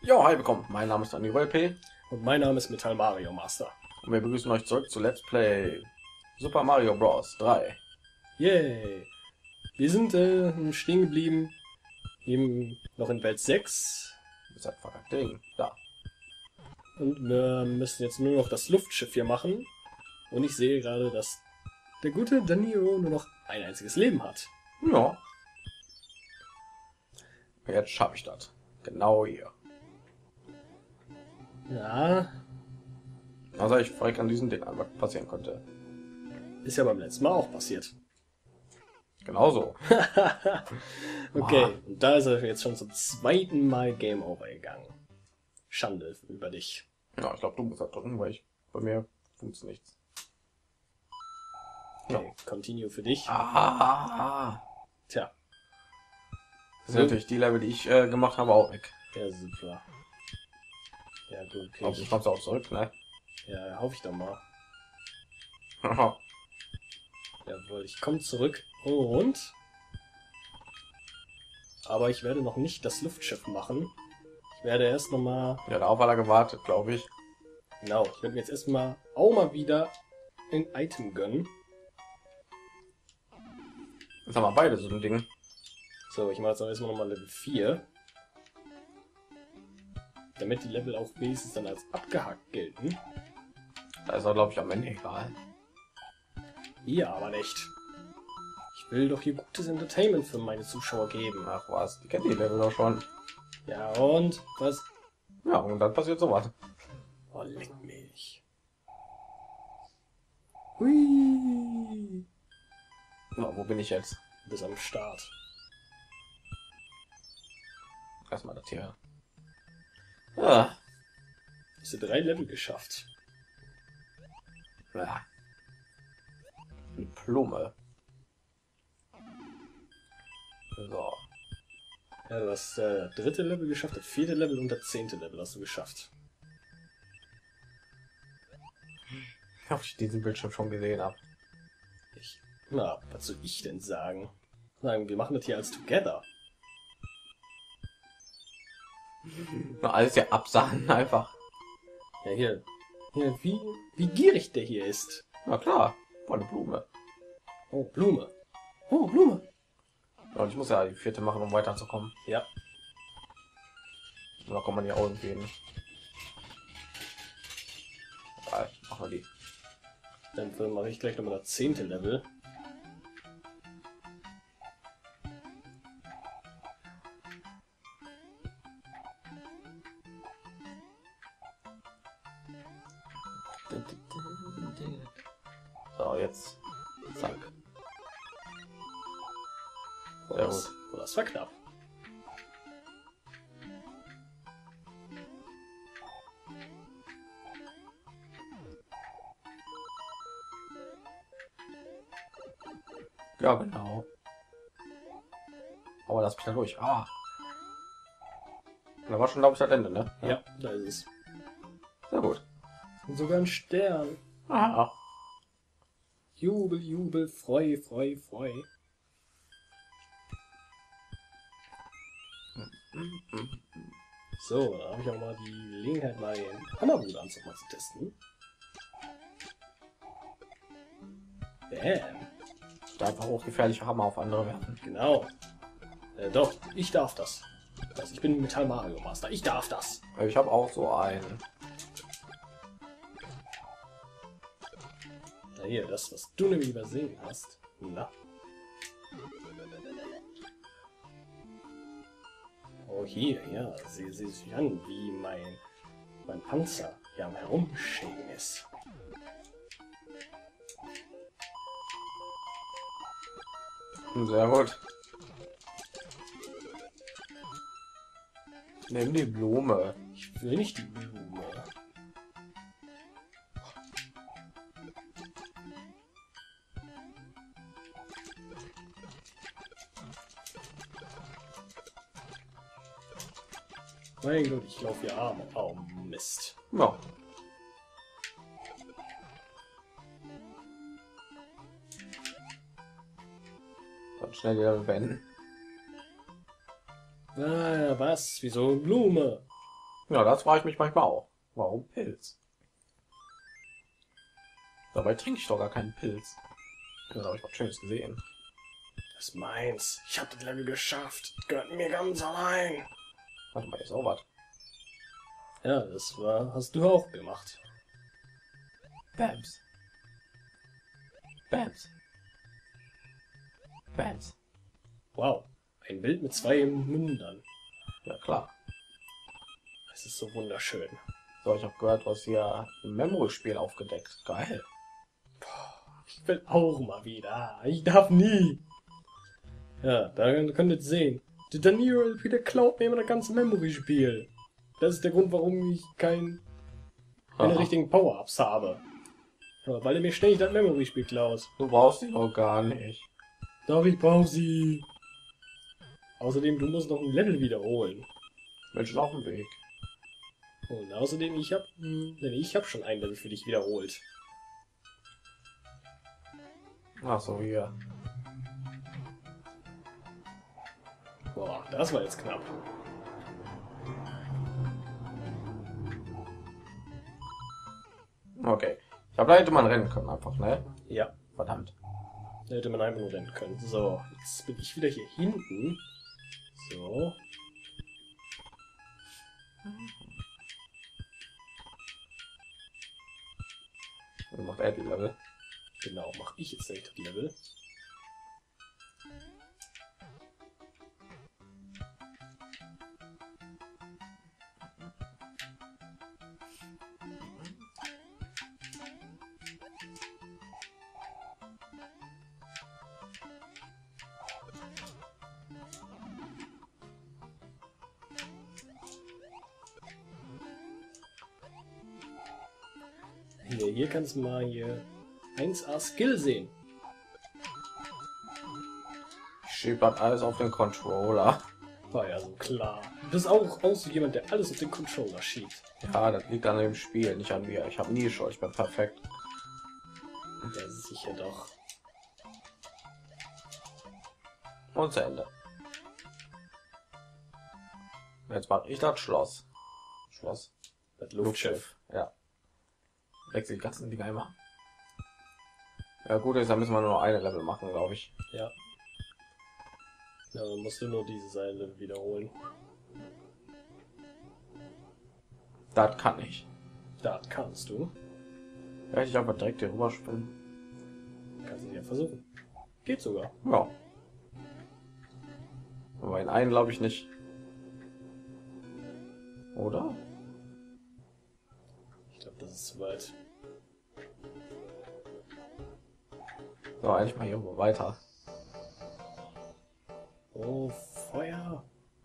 Jo, hi, willkommen. Mein Name ist Dani P. Und mein Name ist Metall Mario Master. Und wir begrüßen euch zurück zu Let's Play Super Mario Bros. 3. Yay! Wir sind stehen geblieben, eben noch in Welt 6. Das ist ein verkackte Ding. Da. Und wir müssen jetzt nur noch das Luftschiff hier machen. Und ich sehe gerade, dass der gute Danilo nur noch ein einziges Leben hat. Ja. Jetzt schaffe ich das. Genau hier. Ja, Also ich frage an diesen Ding an, was passieren könnte. ist ja beim letzten Mal auch passiert. Genauso. Okay, und da ist er jetzt schon zum zweiten Mal Game Over gegangen. Schande über dich. Ja, ich glaube, du musst das drücken, weil bei mir funktioniert nichts. Okay, Continue für dich. Ah. Tja, Das sind natürlich die Level, die ich gemacht habe, auch weg. ja super. Ja gut, okay. Hoffentlich kommst du auch zurück, ne? Ja, hoffe ich doch mal. Jawohl, ich komme zurück und... Aber ich werde noch nicht das Luftschiff machen. Ich werde erst nochmal... Ja, darauf hat er gewartet, glaube ich. Genau, ich werde mir jetzt erstmal auch mal wieder ein Item gönnen. Jetzt haben wir beide so ein Ding. So, ich mache jetzt auch erstmal nochmal Level 4. Damit die Level auch wenigstens dann als abgehakt gelten. Da ist er, glaube ich, am Ende egal. Ja, aber nicht. Ich will doch hier gutes Entertainment für meine Zuschauer geben. Ach was, die kennt die Level doch schon. Ja, und? Was? Ja, und dann passiert sowas. Oh, leck mich. Hui. Na, wo bin ich jetzt? Bis am Start. Erstmal das hier. Ah. Hast du 3 Level geschafft? Ja. Eine Blume. So. Ja, du hast das 3. Level geschafft, das 4. Level und das 10. Level hast du geschafft. Ob ich diesen Bildschirm schon gesehen habe. Na, was soll ich denn sagen? Sagen, wir machen das hier als Together. Na, alles ja absahen einfach. Ja, hier. Hier, wie gierig der hier ist. Na klar, voll eine Blume. Oh, Blume. Oh, Blume. Ja, und ich muss ja die 4. machen, um weiterzukommen. Ja. Und da kommt man ja auch irgendwie hin. Ja, machen wir die. Dann mache ich gleich nochmal das 10. Level. So, jetzt. Zack. Oh, Sehr das, oh, das war knapp. Ja, genau. Aber lass mich da durch. Ah. Da war schon, glaube ich, das Ende, ne? Ja, da ist es. Sehr gut. Und sogar ein Stern. Ah. Jubel, Jubel, Freu, Freu, Freu. So, da habe ich auch mal die Gelegenheit, mal den Hammerbruderanzug mal zu testen. Bam. Da einfach hochgefährliche Hammer auf andere werfen. Genau. Doch, ich darf das. Also ich bin Metall Mario Master. Ich darf das. Ich habe auch so einen. Na hier, das, was du nämlich übersehen hast. Na. Oh hier, ja. Sie sich an, wie mein Panzer hier am Herumschägen ist. Sehr gut. Nimm die Blume. Ich will nicht die Blume. Mein Gott, ich laufe hier arm. Oh Mist. Ja. Dann schnell wieder beenden. Ah, was? Wieso Blume? Ja, das frage ich mich manchmal auch. Warum Pilz? Dabei trinke ich doch gar keinen Pilz. Da habe ich was Schönes gesehen. Das ist meins. Ich habe das Level geschafft. Gehört mir ganz allein. Warte mal, ist auch was. Ja, hast du auch gemacht. Bams. Bams. Bams. Wow. Ein Bild mit 2 Mündern. Ja, klar. Es ist so wunderschön. So, ich habe gehört, was hier im Memory-Spiel aufgedeckt. Geil. Ich will auch mal wieder. Ich darf nie. Ja, da könnt ihr sehen. Der Daniel wieder klaut mir immer das ganze Memory-Spiel. Das ist der Grund, warum ich keine richtigen Power-Ups habe. Ja, weil er mir ständig das Memory-Spiel klaut. Du brauchst die auch gar nicht. Doch, ich brauche sie. Außerdem, du musst noch ein Level wiederholen. Bin schon auf dem Weg. Und außerdem, ich hab schon ein Level für dich wiederholt. Ach so, hier. Boah, das war jetzt knapp. Okay. Ich habe da hätte man rennen können einfach, ne? Ja, Verdammt. da hätte man einfach nur rennen können. So, jetzt bin ich wieder hier hinten. So. Dann macht er die Level. Genau, mache ich jetzt nicht das Level. Hier kannst du mal hier 1A Skill sehen. Ich schieb das alles auf den Controller. War ja so klar. Du bist auch so jemand, der alles auf den Controller schiebt. Ja, das liegt an dem Spiel, nicht an mir. Ich habe nie schon, ich bin perfekt. Ja, sicher doch. Und zu Ende. Jetzt mache ich das Schloss. Schloss. Das Luftschiff. Ja. Wechsel die ganzen Dinger immer. Ja gut ist, da müssen wir nur noch eine Level machen, glaube ich. Ja. Ja, dann musst du nur diese Seile wiederholen. Das kann ich. Das kannst du. Ja, ich einfach direkt hier rüber springen. Kannst du ja versuchen. Geht sogar. Ja. Aber in einen glaube ich nicht. Oder? Ich glaube, das ist zu weit. So, eigentlich mal hier weiter. Oh, Feuer.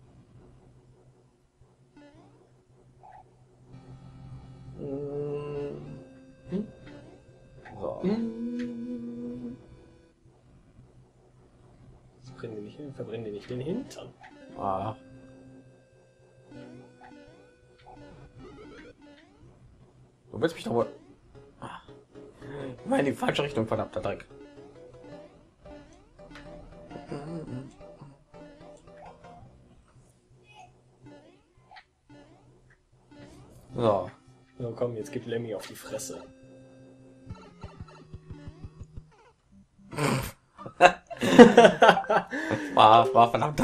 So. Verbrennen die nicht den Hintern. Ah. Du willst mich doch wohl... Ah. Immer in die falsche Richtung, verdammter Dreck. So. So, komm, jetzt gib Lemmy auf die Fresse. war verdammt.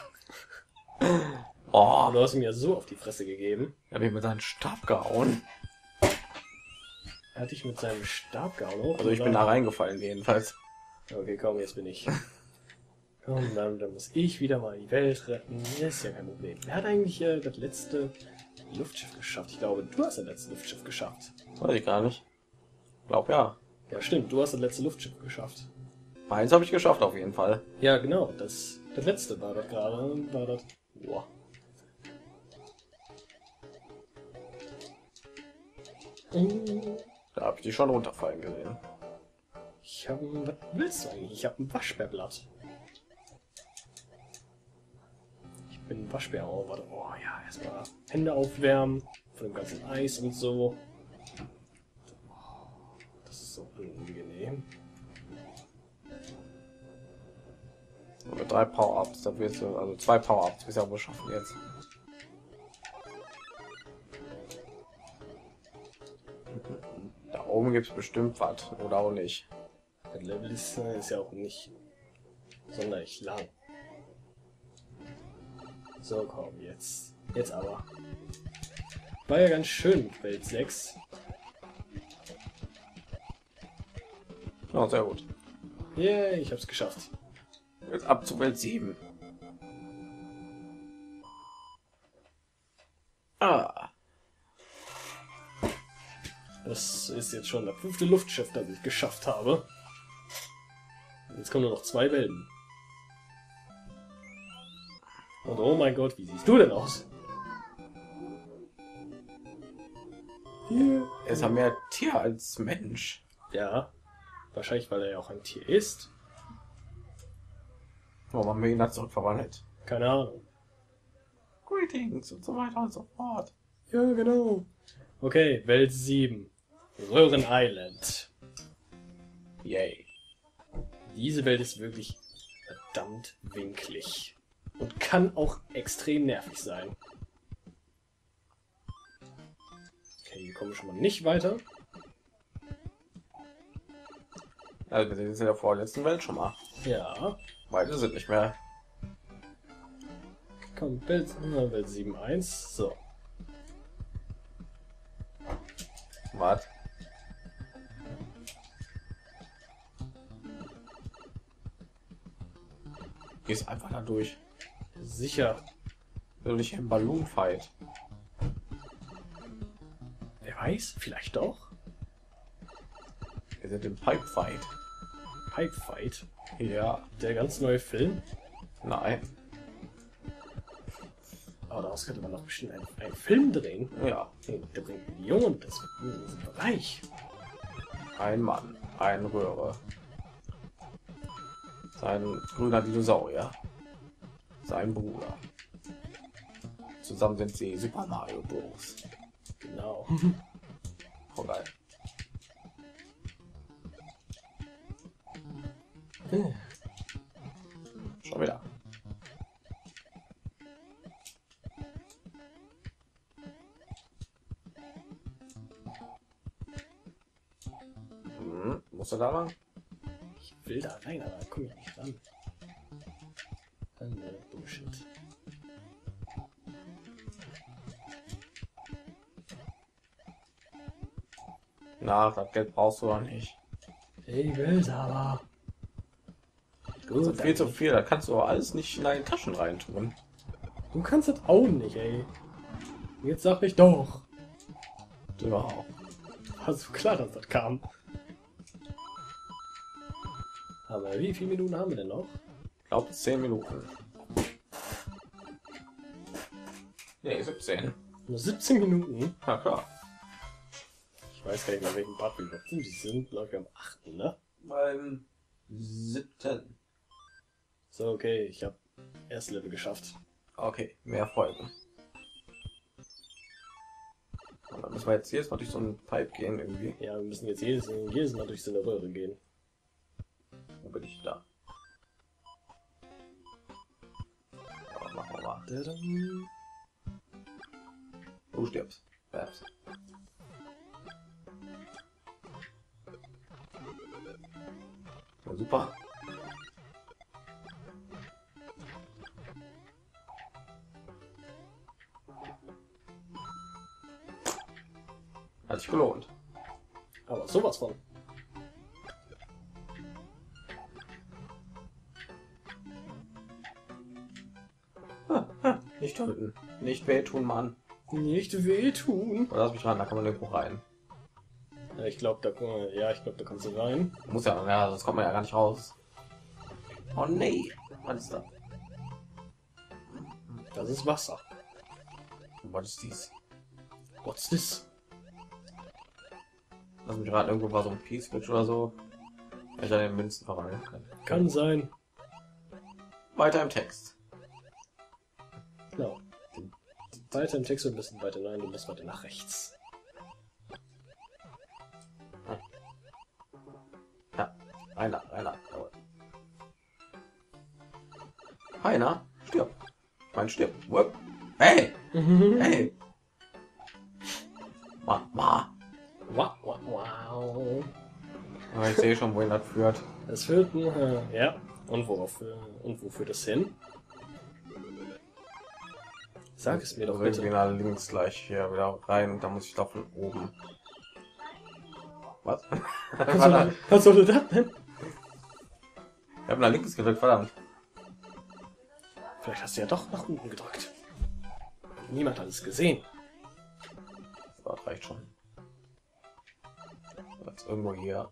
Oh, Du hast ihm ja so auf die Fresse gegeben. er hat mich mit seinem Stab gehauen. Er hat dich mit seinem Stab gehauen. Also ich bin da reingefallen jedenfalls. Okay, komm, jetzt bin ich. Komm, dann muss ich wieder mal die Welt retten. Das ist ja kein Problem. Wer hat eigentlich das letzte Luftschiff geschafft? Ich glaube, du hast das letzte Luftschiff geschafft. Weiß ich gar nicht. Glaub ja. Ja, stimmt, du hast das letzte Luftschiff geschafft. Eins habe ich geschafft auf jeden Fall. Ja, genau, das letzte war das gerade. War das. Boah. Da habe ich die schon runterfallen gesehen. Ich habe. Was willst du eigentlich? Ich habe ein Waschbärblatt. Ich bin ein Waschbär. Oh, warte. Oh ja, erstmal Hände aufwärmen. Von dem ganzen Eis und so. Das ist so unangenehm. Und mit 3 Power-Ups, da wirst du, also 2 Power-Ups, ist ja wohl schaffen jetzt. oben gibt es bestimmt was oder auch nicht. Das Level ist ja auch nicht sonderlich lang. So, komm, jetzt. Jetzt aber. War ja ganz schön mit Welt 6. Ja, sehr gut. Yeah, ich hab's geschafft. Jetzt ab zu Welt 7. Ah. Das ist jetzt schon das 5. Luftschiff, das ich geschafft habe. Jetzt kommen nur noch 2 Welten. Und oh mein Gott, wie siehst du denn aus? Hier. Er ist ja mehr Tier als Mensch. Ja, wahrscheinlich, weil er ja auch ein Tier ist. Warum haben wir ihn da zurückverwandelt? Keine Ahnung. Greetings und so weiter und so fort. Ja, genau. Okay, Welt 7. Röhren Island. Yay. Diese Welt ist wirklich verdammt winklig. Und kann auch extrem nervig sein. Okay, hier kommen wir schon mal nicht weiter. Also wir sind jetzt in der vorletzten Welt schon mal. Ja. Beide sind nicht mehr. Komm, Welt 7.1. So. Was? Gehst einfach da durch. Sicher. Will ich im Balloon Fight. Wer weiß, vielleicht doch. Wir sind im Pipe Fight. Pipe Fight. Ja. Der ganz neue Film. Nein. Aber daraus könnte man doch bestimmt einen Film drehen. Ja. Der bringt Millionen. Das sind wir reich. Ein Mann, eine Röhre. Sein grüner Dinosaurier. Sein Bruder. Zusammen sind sie Super Mario Bros. Genau. Oh, geil. Schon wieder. Muss er da lang? Ich will da rein, aber da komme ich nicht ran. Bullshit. Na, das Geld brauchst du doch nicht. Ich will's aber. Das ist viel zu viel, da kannst du alles nicht in deine Taschen reintun. Du kannst das auch nicht, ey. Jetzt sag ich doch. Ja. War so klar, dass das kam. Aber wie viele Minuten haben wir denn noch? Ich glaube 10 Minuten. Nee, 17. Nur 17 Minuten? Na klar. Ich weiß gar nicht mehr, welchen Part wir noch sind. Die sind, glaube ich, am 8., ne? Beim 7. So, okay, ich habe erst Level geschafft. Okay, mehr Folgen. Und dann müssen wir jetzt jedes Mal durch so einen Pipe gehen irgendwie. Ja, wir müssen jetzt jedes Mal durch so eine Röhre gehen. Wo bin ich da? Aber machen wir mal. Tadam. Du stirbst. Babs. Ja, super. Hat sich gelohnt. Aber sowas von. Nicht töten. Nicht wehtun, Mann. Nicht wehtun. Oder lass mich ran, da kann man irgendwo rein. Ja, ich glaube, da kannst du rein. Muss ja, sonst kommt man ja gar nicht raus. Oh nee. Was ist das? Das ist Wasser. Was ist dies? What's this? Lass mich raten, irgendwo war so ein Peace-Switch oder so. Ich an den Münzen verwandeln kann. Kann sein. Weiter im Text. Genau. Weiter im Text und ein bisschen weiter. Nein, du musst weiter nach rechts. Ja, einer. Jawohl. Einer stirbt. Mein stirbt. Wupp. Hey! Hey! Ma. Wow, wow, wow. Aber ich sehe schon, wohin das führt. Es führt, ja. Und wo führt es hin? Sag es mir doch Also irgendwie bitte. nach links gleich hier wieder rein und da muss ich da von oben. Was? Was soll das denn? Ich habe nach links gedrückt, verdammt. Vielleicht hast du ja doch nach unten gedrückt. Niemand hat es gesehen. Das reicht schon. Jetzt irgendwo hier.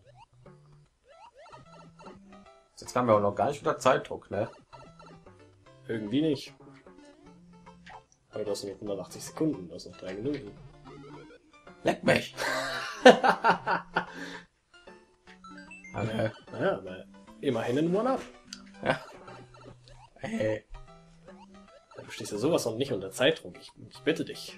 Jetzt haben wir auch noch gar nicht unter Zeitdruck, ne? Irgendwie nicht. Aber du hast noch 180 Sekunden, du hast noch 3 Minuten. Leck mich! Okay. Naja, aber immerhin ein One-Up. Ja. Hey. Du stehst ja sowas noch nicht unter Zeitdruck. Ich bitte dich.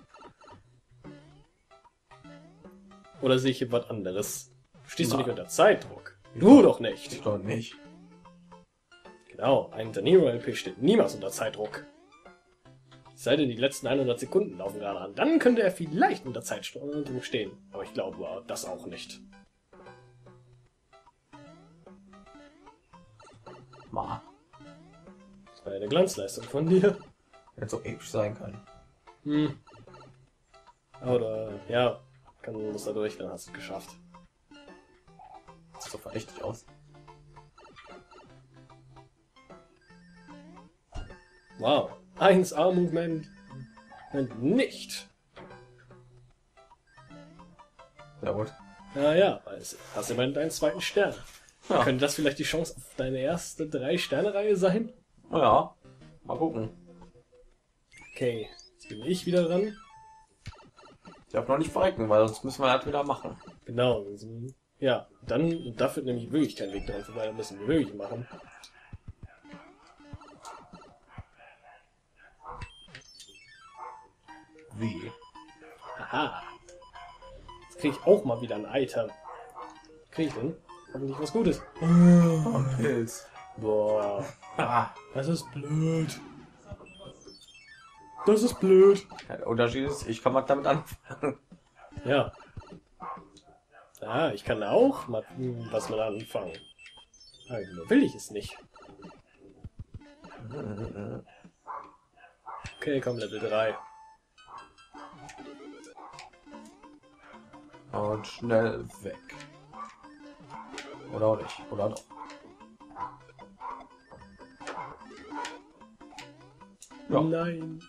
Oder sehe ich hier was anderes? Stehst du nicht unter Zeitdruck? Du doch nicht. Ich doch nicht. Genau, ein The Nero LP steht niemals unter Zeitdruck. Es sei denn, die letzten 100 Sekunden laufen gerade an. Dann könnte er vielleicht unter Zeitdruck stehen. Aber ich glaube das auch nicht. Ma. Das war ja eine Glanzleistung von dir. Hätte so episch sein können. Hm. Oder, ja, muss da durch, dann hast du es geschafft. Sieht so verdächtig aus. Wow. 1A-Movement. Nicht. Sehr gut. Naja, also hast du immerhin deinen zweiten Stern. Ja. Könnte das vielleicht die Chance auf deine erste 3-Sterne-Reihe sein? Ja. Mal gucken. Okay, jetzt bin ich wieder dran. Ich darf noch nicht verrecken, weil sonst müssen wir das wieder machen. Genau. Ja, dann, da führt nämlich wirklich kein Weg dran vorbei, da müssen wir wirklich machen. Wie? Aha. Jetzt kriege ich auch mal wieder ein Item. Kriege ich denn? Hoffentlich was Gutes. Ein Pilz. Boah, Ah. das ist blöd. Das ist blöd. Ja, der Unterschied ist, ich kann mal damit anfangen. Ja. Ja, ich kann auch mal was mit anfangen. Aber nur will ich es nicht. Okay, komm, Level 3. Und schnell weg. Oder auch nicht. Oder doch. Ja. Nein.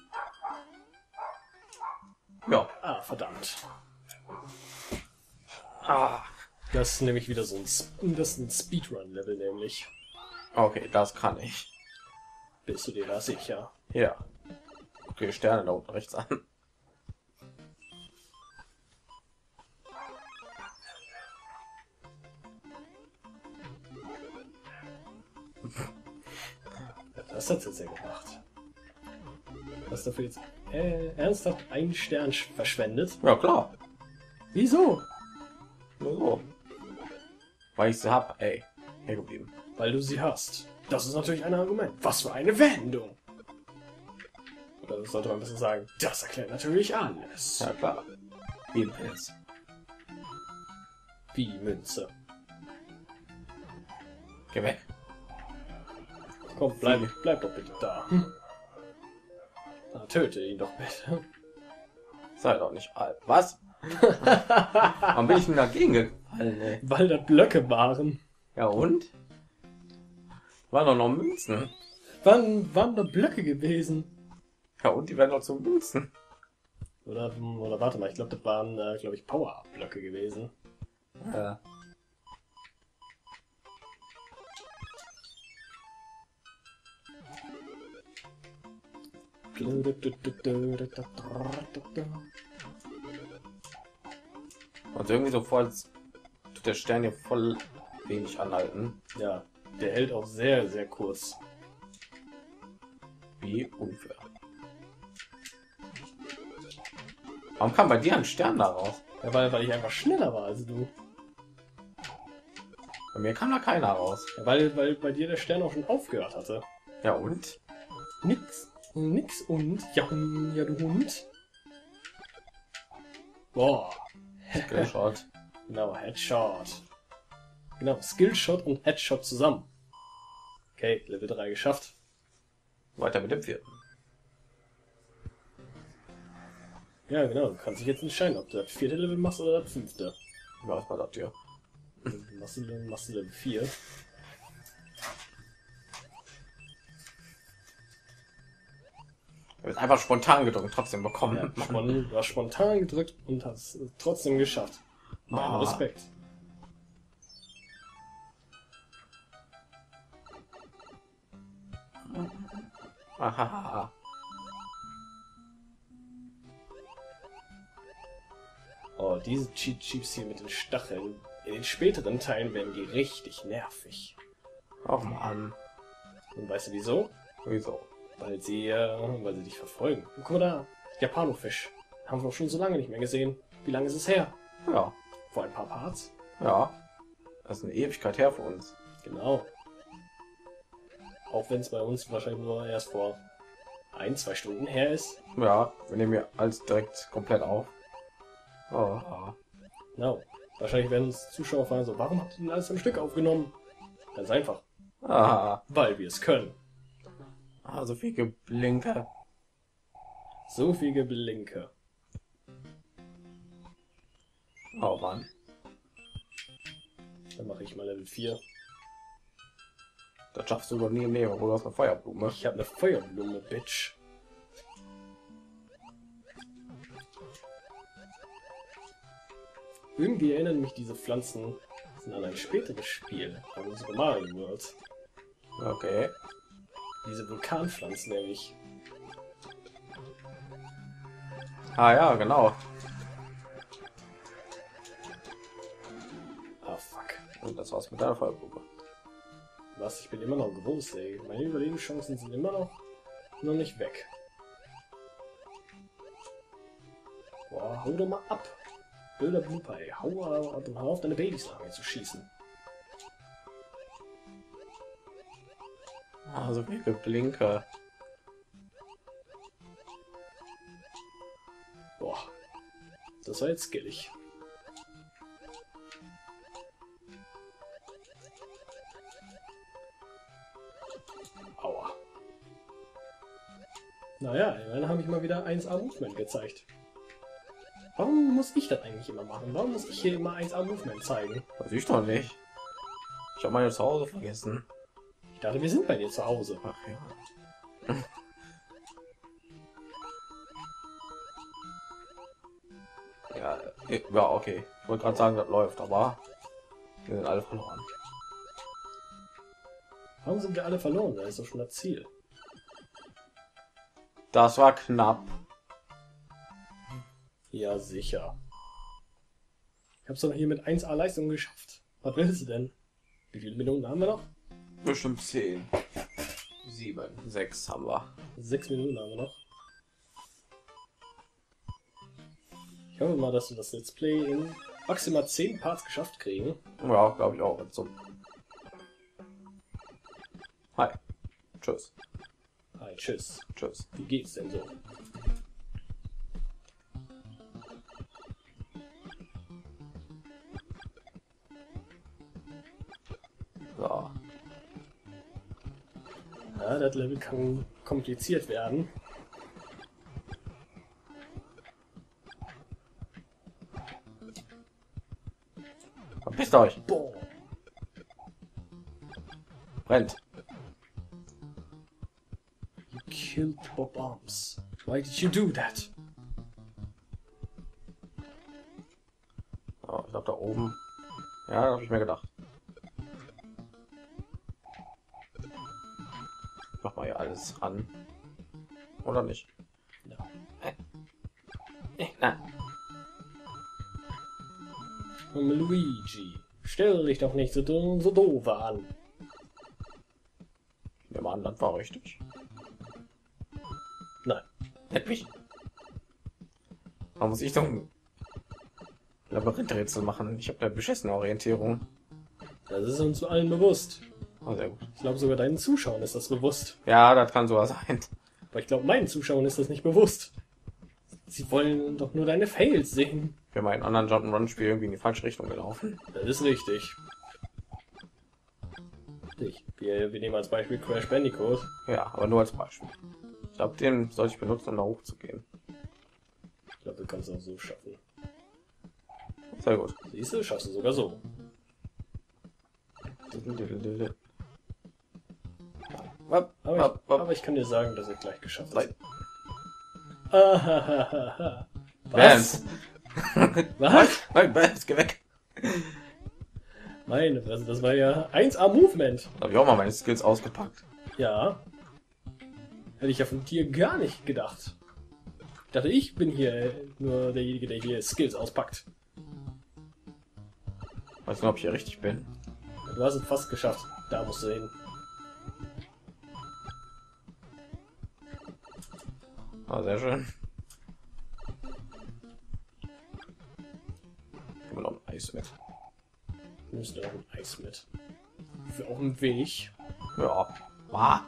Ja. Ah, verdammt. Ah. Das ist nämlich wieder so ein, das ist ein Speedrun-Level nämlich. Okay, das kann ich. Bist du dir da sicher? Ja. Okay, Sterne da unten rechts an. Ja, das hat jetzt ja gemacht. Hast du dafür jetzt ernsthaft einen Stern verschwendet? Ja, klar. Wieso? Nur so. Weil ich sie hab, ey. Hier geblieben. Weil du sie hast. Das ist natürlich ein Argument. Was für eine Wendung! Oder sollte man ein bisschen sagen, das erklärt natürlich alles. Ja, klar. Wie ein Pilz. Wie die Münze. Geh weg. Komm, bleib doch bitte da. Na, töte ihn doch bitte. Sei doch nicht alt. Was? Warum bin ich denn dagegen gefallen, ey? Weil da Blöcke waren. Ja, und? Waren doch noch Münzen. Wann waren da Blöcke gewesen? Ja, und die werden noch zu Münzen. Oder warte mal, ich glaube, das waren, glaube ich, Power-Up-Blöcke gewesen. Ja. Und irgendwie so voll, als tut der Stern hier voll wenig anhalten. Ja, der hält auch sehr, sehr kurz. Wie unfair. Warum kam bei dir ein Stern daraus? Ja, weil ich einfach schneller war als du. Bei mir kam da keiner raus. Ja, weil bei dir der Stern auch schon aufgehört hatte. Ja, und? Nix und. Ja, ja du Hund. Boah. Geschaut. Genau, Headshot. Genau, Skillshot und Headshot zusammen. Okay, Level 3 geschafft. Weiter mit dem 4. Ja, genau, du kannst dich jetzt entscheiden, ob du das 4. Level machst oder das 5. Was war das hier? Machst du Level 4. Du hast einfach spontan gedrückt, trotzdem bekommen. Ja, du hast spontan gedrückt und hast es trotzdem geschafft. Mein Respekt. Aha. Oh, diese Cheat Sheeps hier mit den Stacheln. In den späteren Teilen werden die richtig nervig. Oh Mann. Und weißt du wieso? Wieso? Weil sie dich verfolgen. Und guck mal da, Japanofisch. Haben wir doch schon so lange nicht mehr gesehen. Wie lange ist es her? Ja. Vor ein paar Parts? Ja. Das ist eine Ewigkeit her für uns. Genau. Auch wenn es bei uns wahrscheinlich nur erst vor 1-2 Stunden her ist. Ja, wir nehmen hier alles direkt komplett auf. Oh. Genau. Wahrscheinlich werden uns Zuschauer fragen so, warum habt ihr denn alles am Stück aufgenommen? Ganz einfach. Ah. Weil wir es können. Ah, so viel Geblinke. So viel Geblinke. Oh Mann. Dann mache ich mal Level 4. Das schaffst du doch nie mehr, obwohl du hast eine Feuerblume. Ich habe eine Feuerblume, Bitch. Irgendwie erinnern mich diese Pflanzen an ein späteres Spiel von Super Mario World. Okay. Diese Vulkanpflanzen nämlich. Ah ja, genau. Ah fuck. Und das war's mit deiner Feuerblume. Was? Ich bin immer noch groß, ey. Meine Überlebenschancen sind immer noch nicht weg. Boah, hau doch mal ab. Bilder Blooper, ey. Hau ab und hau auf deine Babys nach mir zu schießen. Ah, so viel Geblinke. Boah. Das war jetzt skillig. Aua. Naja, immerhin habe ich mal wieder 1A Movement gezeigt. Warum muss ich das eigentlich immer machen? Warum muss ich hier immer 1A Movement zeigen? Weiß ich doch nicht. Ich habe meine zu Hause vergessen. Ich dachte, wir sind bei dir zu Hause. Ach ja. Ja, okay. Ich wollte gerade sagen, das läuft, aber wir sind alle verloren. Warum sind wir alle verloren? Da ist doch schon das Ziel. Das war knapp. Ja, sicher. Ich hab's doch hier mit 1A Leistung geschafft. Was willst du denn? Wie viele Minuten haben wir noch? Bestimmt 10. 7, 6 haben wir. 6 Minuten haben wir noch. Ich hoffe mal, dass wir das Let's Play in maximal 10 Parts geschafft kriegen. Ja, glaube ich auch. So. Hi. Tschüss. Hi, tschüss. Tschüss. Wie geht's denn so? So. Ja, das Level kann kompliziert werden. Verpisst euch. Boah. Brennt. You killed Bob Arms. Why did you do that? So, ich glaube da oben. Ja, habe ich mir gedacht. Ich mach mal hier alles an. Oder nicht? Ja. Na. Luigi, stell dich doch nicht so doof an. Der Mann, das war richtig. Nein. Hätt mich. Warum muss ich doch ein Labyrinthrätsel machen? Ich habe da beschissene Orientierung. Das ist uns allen bewusst. Oh, sehr gut. Ich glaube, sogar deinen Zuschauern ist das bewusst. Ja, das kann sogar sein. Aber ich glaube, meinen Zuschauern ist das nicht bewusst. Sie wollen doch nur deine Fails sehen. Wir haben einen anderen Jump'n'Run-Spiel irgendwie in die falsche Richtung gelaufen. Das ist richtig. Richtig. Wir nehmen als Beispiel Crash Bandicoot. Ja, aber nur als Beispiel. Ich glaube, den soll ich benutzen, um da hochzugehen. Ich glaube, du kannst es auch so schaffen. Sehr gut. Siehst du, schaffst du sogar so. Aber ich kann dir sagen, dass ich gleich geschafft habe. Was? Was? Bams, geh weg. Meine Fresse, das war ja 1A-Movement. Da habe ich auch mal meine Skills ausgepackt. Ja. Hätte ich ja von dir gar nicht gedacht. Ich dachte, ich bin hier nur derjenige, der hier Skills auspackt. Weiß nicht, ob ich hier richtig bin. Du hast es fast geschafft. Da musst du hin. Ah, sehr schön. Immer noch ein Eis mit. Nimmst du noch ein Eis mit? Für auf dem Weg. Ja. Was?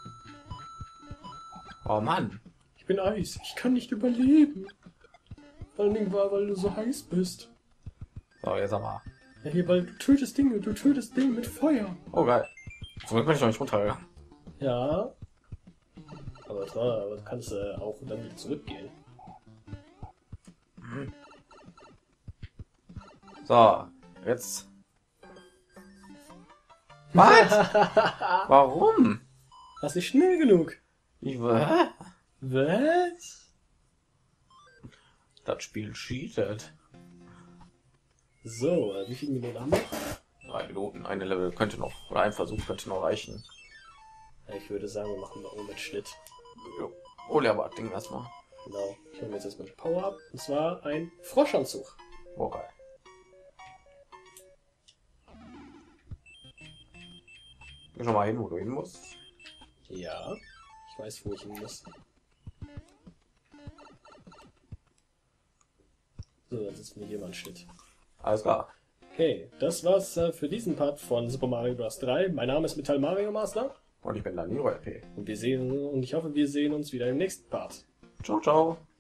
Oh Mann. Ich bin Eis. Ich kann nicht überleben. Vor allen Dingen war, weil du so heiß bist. So, jetzt aber. Ja, hier, weil du tötest Dinge. Du tötest Dinge mit Feuer. Oh, geil. So bin ich noch nicht runtergegangen. Ja. Aber du kannst auch dann wieder zurückgehen. So, jetzt. Was? Warum? Hast nicht schnell genug. Ich, Was? das Spiel cheatet. So, wie viele Minuten haben wir? 3 Minuten, eine Level könnte noch, oder ein Versuch könnte noch reichen. Ja, ich würde sagen, wir machen noch mit Schnitt. Jo. Oh, aber Ding erstmal. Genau. Ich hole mir jetzt erstmal ein Power-Up. Und zwar ein Froschanzug. Oh, geil. Geh schon mal hin, wo du hin musst. Ja. Ich weiß, wo ich hin muss. So, dann setzen wir hier mal einen Schnitt. Alles klar. Okay, das war's für diesen Part von Super Mario Bros. 3. Mein Name ist Metall Mario Master. Und ich bin Danilo LP. Und ich hoffe, wir sehen uns wieder im nächsten Part. Ciao, ciao.